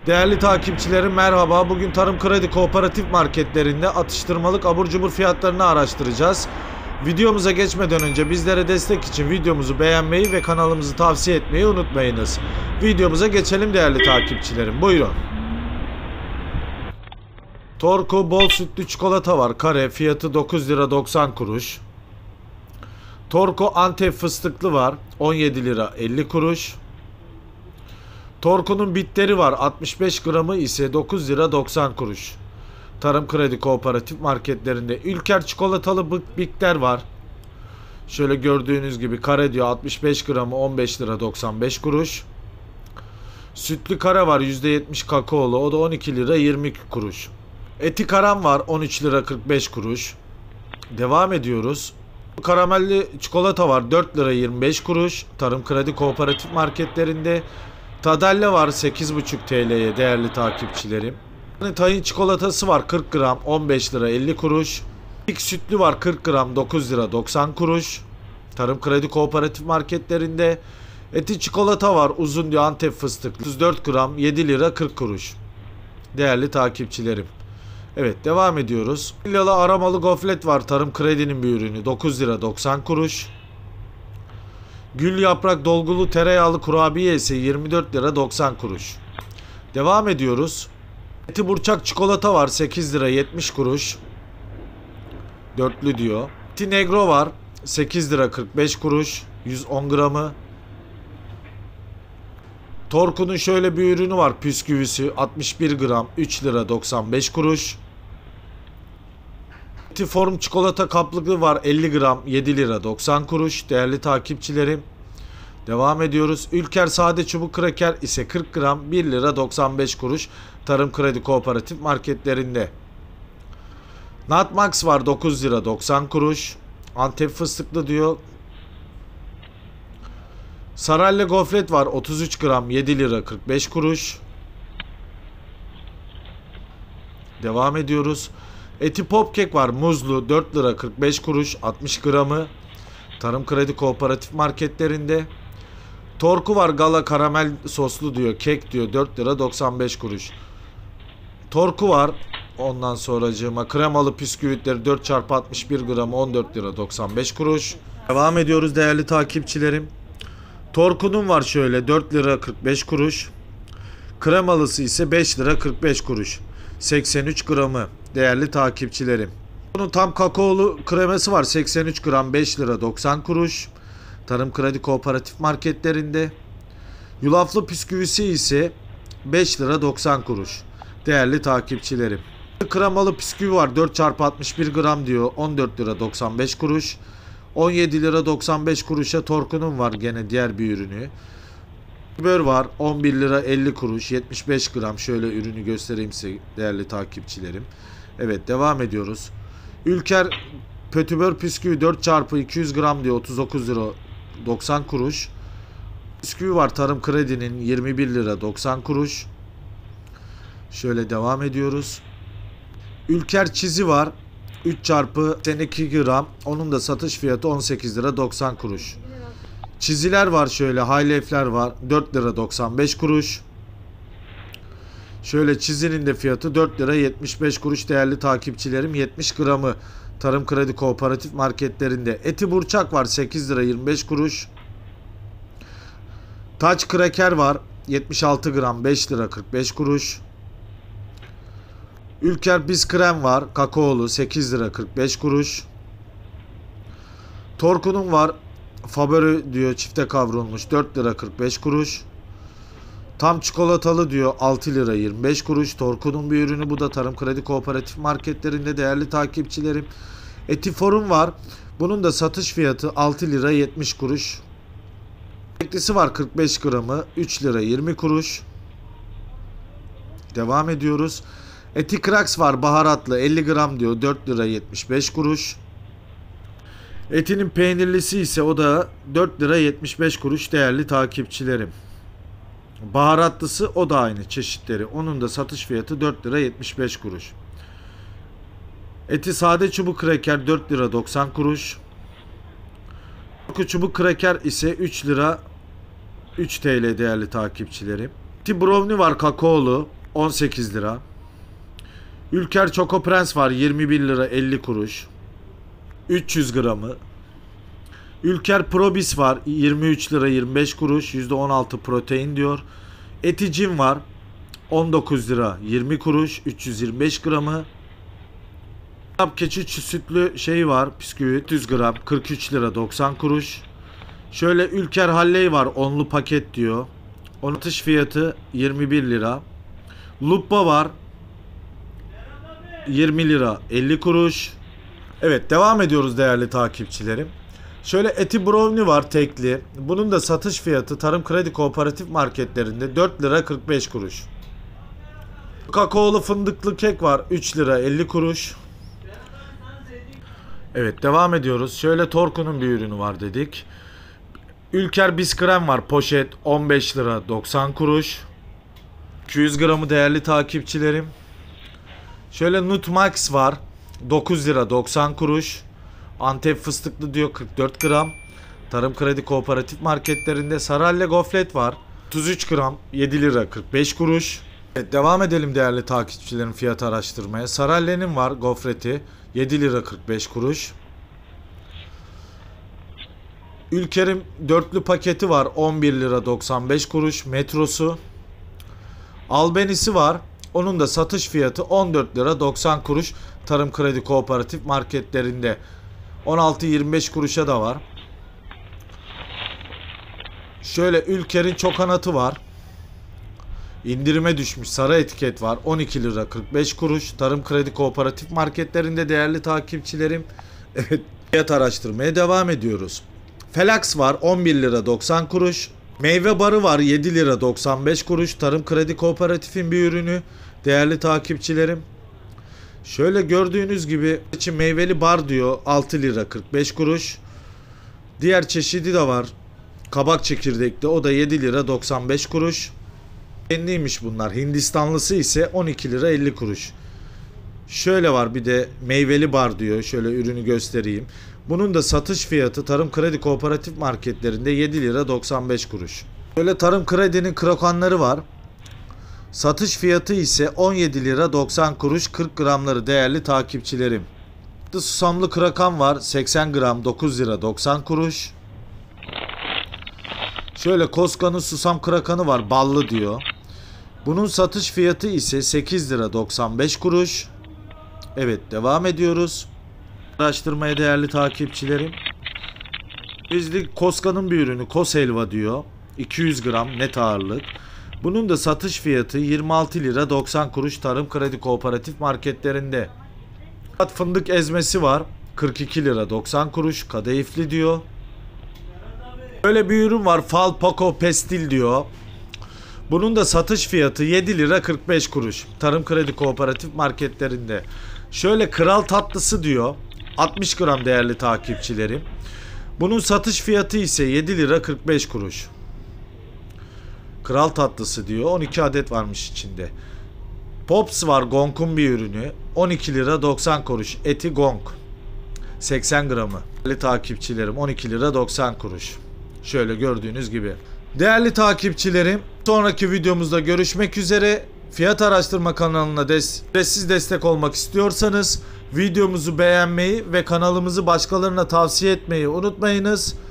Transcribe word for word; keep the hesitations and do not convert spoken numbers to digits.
Değerli takipçilerim merhaba. Bugün Tarım Kredi Kooperatif marketlerinde atıştırmalık abur cubur fiyatlarını araştıracağız. Videomuza geçmeden önce bizlere destek için videomuzu beğenmeyi ve kanalımızı tavsiye etmeyi unutmayınız. Videomuza geçelim değerli takipçilerim. Buyurun. Torku bol sütlü çikolata var. Kare fiyatı dokuz lira doksan kuruş. Torku Antep fıstıklı var. on yedi lira elli kuruş. Torku'nun bitleri var. altmış beş gramı ise dokuz lira doksan kuruş. Tarım Kredi Kooperatif marketlerinde Ülker çikolatalı bitter var. Şöyle gördüğünüz gibi kare diyor, altmış beş gramı on beş lira doksan beş kuruş. Sütlü kare var, yüzde yetmiş kakaolu, o da on iki lira yirmi kuruş. Eti karam var, on üç lira kırk beş kuruş. Devam ediyoruz. Karamelli çikolata var, dört lira yirmi beş kuruş. Tarım Kredi Kooperatif marketlerinde. Tadelle var sekiz buçuk T L'ye değerli takipçilerim. Tahin çikolatası var kırk gram on beş lira elli kuruş. İlk sütlü var kırk gram dokuz lira doksan kuruş. Tarım Kredi Kooperatif marketlerinde. Eti çikolata var uzun diyor, Antep fıstıklı otuz dört gram yedi lira kırk kuruş. Değerli takipçilerim. Evet, devam ediyoruz. Villalı aromalı goflet var, Tarım Kredi'nin bir ürünü, dokuz lira doksan kuruş. Gül yaprak dolgulu tereyağlı kurabiye ise yirmi dört lira doksan kuruş. Devam ediyoruz. Eti burçak çikolata var, sekiz lira yetmiş kuruş. Dörtlü diyor. Eti negro var, sekiz lira kırk beş kuruş. yüz on gramı. Torku'nun şöyle bir ürünü var, püsküvisi altmış bir gram üç lira doksan beş kuruş. Eti form çikolata kaplığı var, elli gram yedi lira doksan kuruş. Değerli takipçilerim. Devam ediyoruz. Ülker sade çubuk kraker ise kırk gram bir lira doksan beş kuruş. Tarım Kredi Kooperatif marketlerinde. Nutmax var, dokuz lira doksan kuruş. Antep fıstıklı diyor. Saralya gofret var, otuz üç gram yedi lira kırk beş kuruş. Devam ediyoruz. Eti popkek var, muzlu, dört lira kırk beş kuruş altmış gramı. Tarım Kredi Kooperatif marketlerinde. Torku var, gala karamel soslu diyor, kek diyor, dört lira doksan beş kuruş. Torku var, ondan sonracığıma kremalı bisküvitleri dört çarpı altmış bir gramı on dört lira doksan beş kuruş. Devam ediyoruz değerli takipçilerim. Torku'nun var şöyle, dört lira kırk beş kuruş. Kremalısı ise beş lira kırk beş kuruş. seksen üç gramı değerli takipçilerim. Bunun tam kakaolu kreması var, seksen üç gram beş lira doksan kuruş. Tarım Kredi Kooperatif marketlerinde. Yulaflı bisküvisi ise beş lira doksan kuruş. Değerli takipçilerim. Kremalı bisküvi var, dört çarpı altmış bir gram diyor, on dört lira doksan beş kuruş. on yedi lira doksan beş kuruşa Torku'nun var gene diğer bir ürünü. Bör var, on bir lira elli kuruş, yetmiş beş gram. Şöyle ürünü göstereyim size değerli takipçilerim. Evet, devam ediyoruz. Ülker pötibör bisküvi dört çarpı iki yüz gram diyor, otuz dokuz lira doksan kuruş. Bisküvi var Tarım Kredi'nin, yirmi bir lira doksan kuruş. Şöyle devam ediyoruz. Ülker çizi var, üç çarpı iki gram. Onun da satış fiyatı on sekiz lira doksan kuruş. Çiziler var şöyle, haylefler var, dört lira doksan beş kuruş. Şöyle çizinin de fiyatı dört lira yetmiş beş kuruş değerli takipçilerim. yetmiş gramı Tarım Kredi Kooperatif marketlerinde. Eti burçak var, sekiz lira yirmi beş kuruş. Taç kraker var, yetmiş altı gram beş lira kırk beş kuruş. Ülker biz krem var, kakaolu, sekiz lira kırk beş kuruş. Torku'nun var, Favori diyor, çifte kavrulmuş, dört lira kırk beş kuruş. Tam çikolatalı diyor, altı lira yirmi beş kuruş. Torku'nun bir ürünü, bu da Tarım Kredi Kooperatif marketlerinde değerli takipçilerim. Etifor'un var, bunun da satış fiyatı altı lira yetmiş kuruş. Eklisi var, kırk beş gramı üç lira yirmi kuruş. Devam ediyoruz. Etikrax var, baharatlı, elli gram diyor, dört lira yetmiş beş kuruş. Etinin peynirlisi ise o da dört lira yetmiş beş kuruş değerli takipçilerim. Baharatlısı o da aynı çeşitleri. Onun da satış fiyatı dört lira yetmiş beş kuruş. Eti sade çubuk kraker dört lira doksan kuruş. Çubuk kraker ise üç lira üç T L değerli takipçilerim. Eti brownie var, kakaolu, on sekiz lira. Ülker Choco Prens var yirmi bir lira elli kuruş. üç yüz gramı. Ülker Probis var yirmi üç lira yirmi beş kuruş, yüzde on altı protein diyor. Eticin var on dokuz lira yirmi kuruş, üç yüz yirmi beş gramı. Keçi sütlü şey var, bisküvi üç yüz gram kırk üç lira doksan kuruş. Şöyle Ülker Halley var onlu paket diyor. Onun satış fiyatı yirmi bir lira. Lupa var yirmi lira elli kuruş. Evet, devam ediyoruz değerli takipçilerim. Şöyle Eti Brownie var tekli. Bunun da satış fiyatı Tarım Kredi Kooperatif marketlerinde dört lira kırk beş kuruş. Kakaolu fındıklı kek var üç lira elli kuruş. Evet, devam ediyoruz. Şöyle Torku'nun bir ürünü var dedik. Ülker Biskrem var poşet on beş lira doksan kuruş. iki yüz gramı değerli takipçilerim. Şöyle Nutmax var dokuz lira doksan kuruş. Antep fıstıklı diyor kırk dört gram. Tarım Kredi Kooperatif marketlerinde. Saralle gofret var otuz üç gram yedi lira kırk beş kuruş. Evet, devam edelim değerli takipçilerin fiyat araştırmaya. Saralle'nin var gofreti yedi lira kırk beş kuruş. Ülker'in dörtlü paketi var on bir lira doksan beş kuruş metrosu. Albenisi var. Onun da satış fiyatı on dört lira doksan kuruş Tarım Kredi Kooperatif marketlerinde. on altı yirmi beş kuruşa da var. Şöyle Ülker'in çokanatı var. İndirime düşmüş sarı etiket var on iki lira kırk beş kuruş Tarım Kredi Kooperatif marketlerinde değerli takipçilerim. Evet, fiyat araştırmaya devam ediyoruz. Felax var on bir lira doksan kuruş. Meyve barı var yedi lira doksan beş kuruş Tarım Kredi Kooperatif'in bir ürünü değerli takipçilerim. Şöyle gördüğünüz gibi için meyveli bar diyor altı lira kırk beş kuruş. Diğer çeşidi de var. Kabak çekirdekli, o da yedi lira doksan beş kuruş. Kendiymiş bunlar. Hindistanlısı ise on iki lira elli kuruş. Şöyle var bir de meyveli bar diyor. Şöyle ürünü göstereyim. Bunun da satış fiyatı Tarım Kredi Kooperatif marketlerinde yedi lira doksan beş kuruş. Böyle Tarım Kredi'nin krokanları var. Satış fiyatı ise on yedi lira doksan kuruş kırk gramları değerli takipçilerim. Susamlı krakan var seksen gram dokuz lira doksan kuruş. Şöyle Koska'nın susam krakanı var ballı diyor. Bunun satış fiyatı ise sekiz lira doksan beş kuruş. Evet, devam ediyoruz. Araştırmaya değerli takipçilerim. Bizlik Koska'nın bir ürünü Kos helva diyor. iki yüz gram net ağırlık. Bunun da satış fiyatı yirmi altı lira doksan kuruş Tarım Kredi Kooperatif marketlerinde. Fındık ezmesi var kırk iki lira doksan kuruş kadayıflı diyor. Böyle bir ürün var Fal Poco Pestil diyor. Bunun da satış fiyatı yedi lira kırk beş kuruş Tarım Kredi Kooperatif marketlerinde. Şöyle Kral tatlısı diyor altmış gram değerli takipçilerim. Bunun satış fiyatı ise yedi lira kırk beş kuruş. Kral tatlısı diyor on iki adet varmış içinde. Pops var Gong'un bir ürünü on iki lira doksan kuruş eti Gong seksen gramı. Değerli takipçilerim on iki lira doksan kuruş. Şöyle gördüğünüz gibi. Değerli takipçilerim, sonraki videomuzda görüşmek üzere. Fiyat Araştırma kanalına des siz destek olmak istiyorsanız videomuzu beğenmeyi ve kanalımızı başkalarına tavsiye etmeyi unutmayınız.